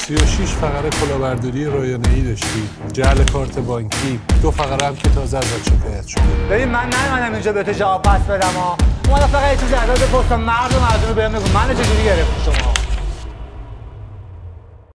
36 فقره کلاهبرداری رایانه‌ای داشتی، جعل کارت بانکی، 2 فقره هم که تازه ازت شکایت شده. ببین من نیومدم اینجا بهت جواب پس بدم ها. اومدم فقط یه چیزی ازت بپرسم، مرد و مردونه بهم بگو منو چجوری گرفتی شما؟